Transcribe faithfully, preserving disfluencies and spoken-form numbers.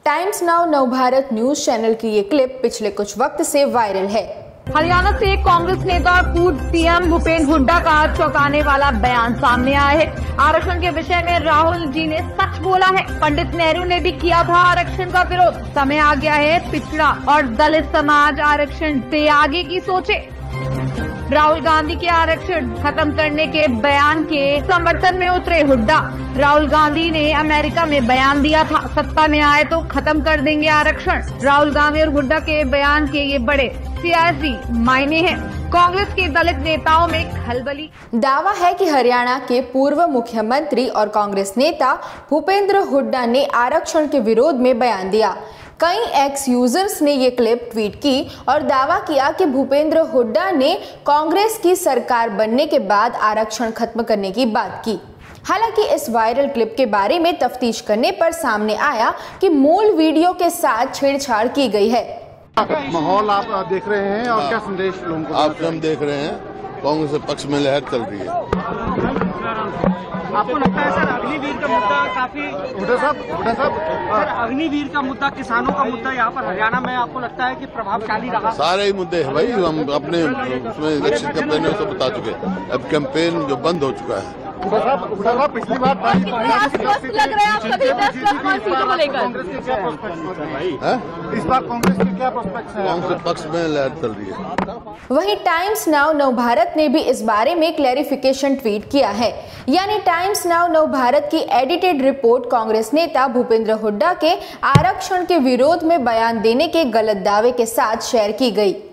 Times now Navbharat news channel की ये clip पिछले कुछ वक्त से वायरल है। हरियाणा से कांग्रेस नेता और पूर्व सीएम भूपेंद्र हुड्डा का चौंकाने वाला बयान सामने आया है। आरक्षण के विषय में राहुल जी ने सच बोला है। पंडित नेहरू ने भी किया था आरक्षण का विरोध। समय आ गया है पिछड़ा और दलित समाज आरक्षण से आगे की सोचे। राहुल गांधी के आरक्षण खत्म करने के बयान के समर्थन में उतरे हुड्डा। राहुल गांधी ने अमेरिका में बयान दिया था, सत्ता में आए तो खत्म कर देंगे आरक्षण। राहुल गांधी और हुड्डा के बयान के ये बड़े सियासी मायने हैं। कांग्रेस के दलित नेताओं में खलबली। दावा है कि हरियाणा के पूर्व मुख्यमंत्री और कांग्रेस नेता भूपेंद्र हुड्डा ने आरक्षण के विरोध में बयान दिया। कई एक्स यूजर्स ने ये क्लिप ट्वीट की और दावा किया कि भूपेंद्र हुड्डा ने कांग्रेस की सरकार बनने के बाद आरक्षण खत्म करने की बात की। हालांकि इस वायरल क्लिप के बारे में तफ्तीश करने पर सामने आया कि मूल वीडियो के साथ छेड़छाड़ की गई है। माहौल आप देख रहे हैं और क्या संदेश लोगों को आप हम देख रहे हैं, कांग्रेस के पक्ष में लहर चल रही है। आपको लगता है सर अग्निवीर का मुद्दा काफी हुड्डा साहब हुड्डा साहब सर अग्निवीर का मुद्दा, किसानों का मुद्दा यहाँ पर हरियाणा में आपको लगता है कि प्रभावशाली रहा? सारे ही मुद्दे हैं भाई, हम अपने उसमें इलेक्शन कैंपेन में सब बता चुके। अब कैंपेन जो बंद हो चुका है। हुड्डा साहब हुड्डा साहब पिछली बार लग रहा है आप सभी दस दस पाँच सीटों को लेकर। कांग्रेस के क्या प्रोस्पेक्ट्स हैं? इस बार कांग्रेस के क्या प्रोस्पेक्ट्स हैं? कांग्रेस के पक्ष में लहर चल रही है। वहीं टाइम्स नाउ नवभारत ने भी इस बारे में क्लैरिफिकेशन ट्वीट किया है। यानी टाइम्स नाउ नवभारत की एडिटेड रिपोर्ट कांग्रेस नेता भूपेंद्र हुड्डा के आरक्षण के विरोध में बयान देने के गलत दावे के साथ शेयर की गई।